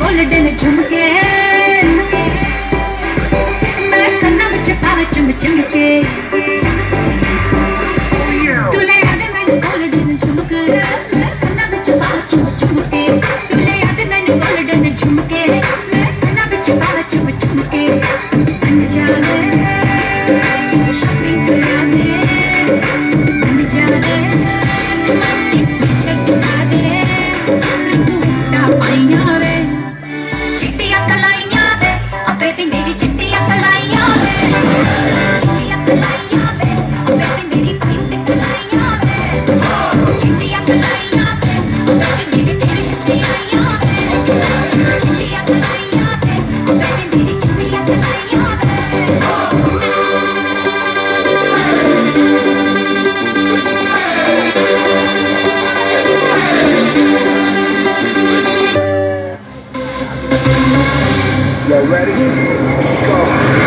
Golden झुमके मैं कन्ना विच पावे चुम चुमके तुले आदे मैनू गोल्डन झुमके मैं कन्ना विच पावे चुम चुमके तुले आदे मैनू गोल्डन झुमके मैं कन्ना विच पावे चुम चुमके बन जाने शॉपिंग करा दे बन जाने एक पिक्चर दिखा दे रिक्वेस्ट आईया रे चिट्टियां कलाइयां वे ओ बेबी मेरी चिट्टियां कलाइयां वे चिट्टियां कलाइयां वे ओ बेबी मेरी वाइट कलाइयां वे चिट्टियां कलाइयां वे ओ बेबी मेरे तेरे हिस्से आइयां वे चिट्टियां कलाइयां वे ओ बेबी मेरी चिट्टियां कलाइयां वे You ready? Let's go.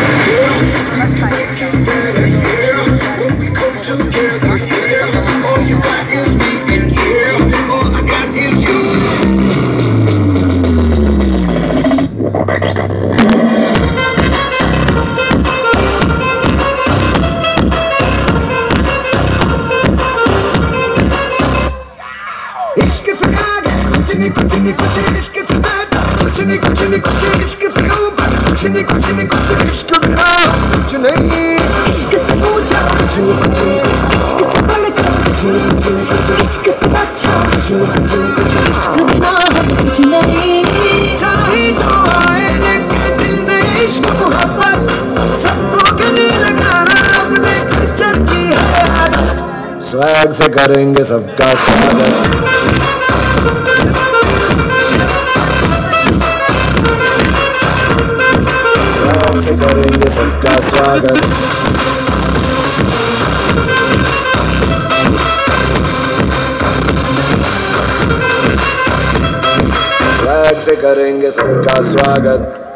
When we come together, all you got is me, and all I got is you. इश्क से आगे कुछ नहीं कुछ इश्क से आगे कुछ नहीं इश्क से ऊपर कुछ नहीं इश्क बिना कुछ नहीं इश्क से ऊंचा कुछ नहीं इश्क से बढ़कर कुछ नहीं इश्क से अच्छा कुछ नहीं इश्क बिना कुछ नहीं चाहे जो आए लेके दिल में इश्क मोहब्बत सबको गले लगाना अपने कल्चर की है आदत स्वैग से करेंगे सबका स्वागत से करेंगे सबका स्वागत फ्लैग से करेंगे सबका स्वागत